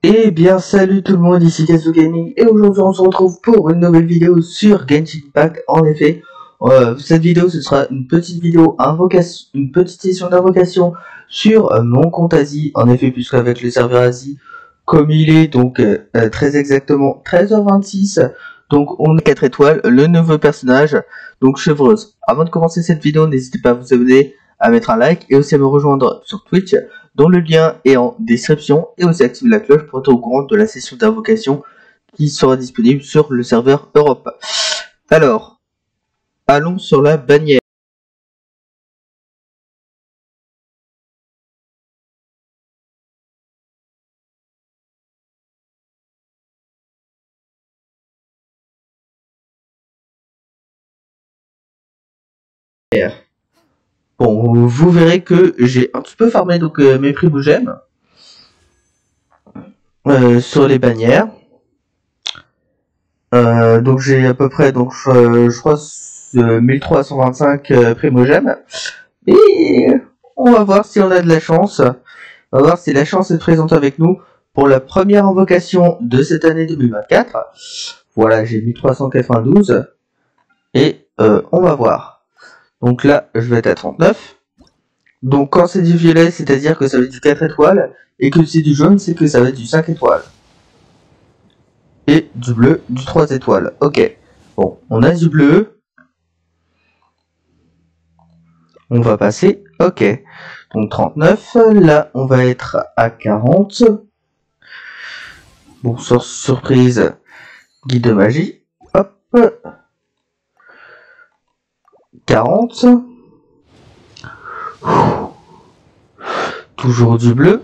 Eh bien salut tout le monde, ici Kazu Gaming et aujourd'hui on se retrouve pour une nouvelle vidéo sur Genshin Impact. En effet, cette vidéo ce sera une petite vidéo invocation, une petite session d'invocation sur mon compte Asie. En effet, puisqu'avec le serveur Asie, comme il est donc très exactement 13h26, donc on a 4 étoiles, le nouveau personnage, donc Chevreuse. Avant de commencer cette vidéo, n'hésitez pas à vous abonner, à mettre un like et aussi à me rejoindre sur Twitch, dont le lien est en description, et aussi activer la cloche pour être au courant de la session d'invocation qui sera disponible sur le serveur Europe. Alors, allons sur la bannière. Bon, vous verrez que j'ai un petit peu farmé donc mes primogèmes sur les bannières. Donc j'ai à peu près donc je crois 1325 primogèmes. Et on va voir si on a de la chance. On va voir si la chance est présente avec nous pour la première invocation de cette année 2024. Voilà, j'ai 1392. Et on va voir. Donc là, je vais être à 39. Donc quand c'est du violet, c'est-à-dire que ça va être du 4 étoiles. Et que c'est du jaune, c'est que ça va être du 5 étoiles. Et du bleu, du 3 étoiles. Ok. Bon, on a du bleu. On va passer. Ok. Donc 39. Là, on va être à 40. Bon, surprise. Guide de magie. Hop. 40. Toujours du bleu.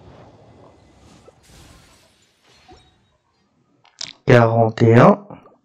41.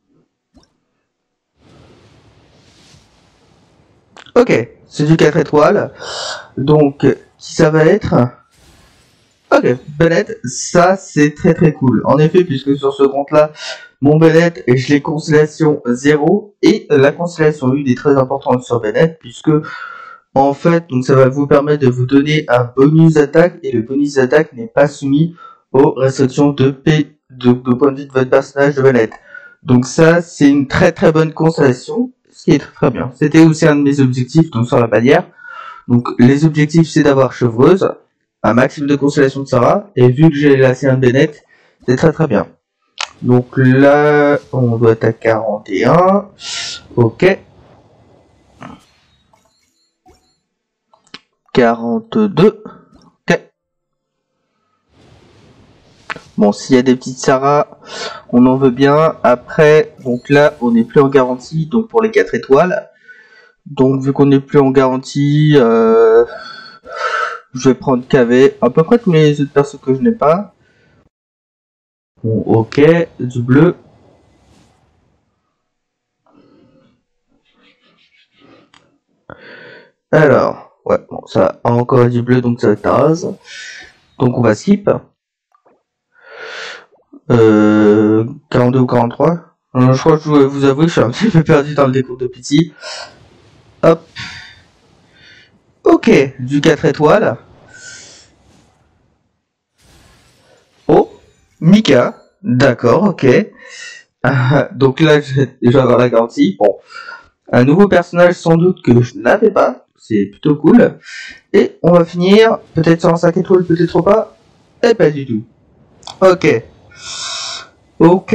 Ok, c'est du 4 étoiles. Donc, qui ça va être? Ok, Bennett, ça c'est très très cool. En effet, puisque sur ce compte-là, mon Bennett, je l'ai constellation 0 et la constellation 1 est très importante sur Bennett, puisque en fait, donc ça va vous permettre de vous donner un bonus d'attaque et le bonus d'attaque n'est pas soumis aux restrictions de point de vue de votre personnage de Bennett. Donc ça, c'est une très très bonne constellation, ce qui est très très bien. C'était aussi un de mes objectifs donc sur la bannière. Donc les objectifs, c'est d'avoir Chevreuse, un maximum de constellation de Sarah, et vu que j'ai la CN Bennett, c'est très très bien. Donc là, on doit être à 41. Ok. 42. Ok. Bon, s'il y a des petites Sarah, on en veut bien. Après, donc là, on n'est plus en garantie, donc pour les 4 étoiles. Donc vu qu'on n'est plus en garantie, je vais prendre KV. À peu près tous les autres persos que je n'ai pas. Bon, ok, du bleu. Alors, ouais, bon, ça a encore du bleu, donc ça va être Taraz. Donc on va skip. 42 ou 43. Je crois que je vais vous avouer, je suis un petit peu perdu dans le décompte de Pity. Hop. Ok, du 4 étoiles. Oh, Mika. D'accord, ok. Donc là, je vais avoir la garantie. Bon, un nouveau personnage sans doute que je n'avais pas. C'est plutôt cool. Et on va finir peut-être sur un 5 étoiles, peut-être pas. Et pas du tout. Ok. Ok.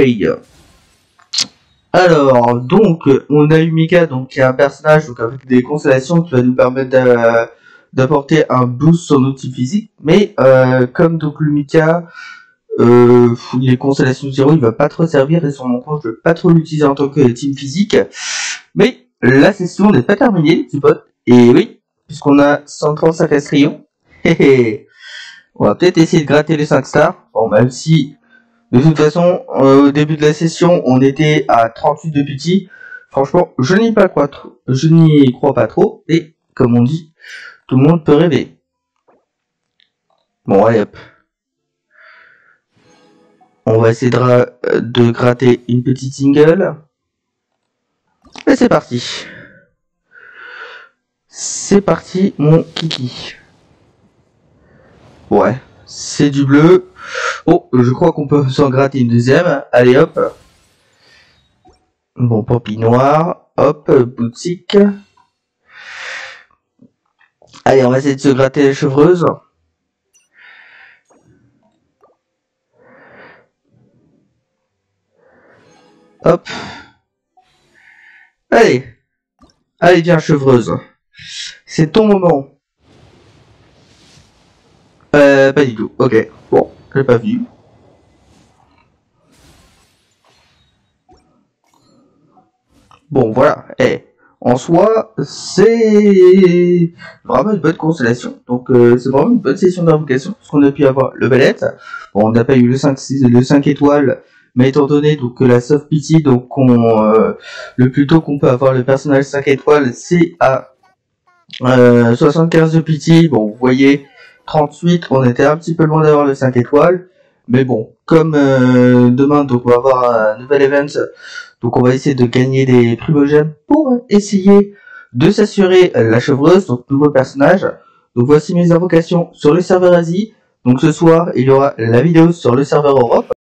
Alors, donc, on a eu Mika, donc qui est un personnage donc, avec des constellations qui va nous permettre d'apporter un boost sur notre type physique. Mais comme donc le Mika, les constellations 0, il va pas trop servir et sur mon compte, je vais pas trop l'utiliser en tant que team physique. Mais la session n'est pas terminée, les petits potes. Et oui, puisqu'on a 135 Astrions, on va peut-être essayer de gratter les 5 stars. Bon, même si, de toute façon, au début de la session, on était à 38 de petit. Franchement, je n'y crois pas trop. Et, comme on dit, tout le monde peut rêver. Bon, allez hop. On va essayer de gratter une petite single. Et c'est parti. C'est parti, mon kiki. Ouais, c'est du bleu. Oh, je crois qu'on peut s'en gratter une deuxième. Allez hop. Bon, Poppy noir. Hop, boutique. Allez, on va essayer de se gratter la chevreuse. Hop. Allez. Allez, viens, chevreuse. C'est ton moment. Pas du tout. Ok. Bon, j'ai pas vu. Bon, voilà. En soi, c'est vraiment une bonne constellation. Donc, c'est vraiment une bonne session d'invocation. Parce qu'on a pu avoir le Belette. Bon, on n'a pas eu le 5 étoiles. Mais étant donné donc, que la soft pity, donc le plus tôt qu'on peut avoir le personnage 5 étoiles, c'est à 75 de pity. Bon, vous voyez, 38, on était un petit peu loin d'avoir le 5 étoiles. Mais bon, comme demain, donc on va avoir un nouvel event. Donc on va essayer de gagner des primogèmes pour essayer de s'assurer la chevreuse, donc nouveau personnage. Donc voici mes invocations sur le serveur Asie. Donc ce soir, il y aura la vidéo sur le serveur Europe.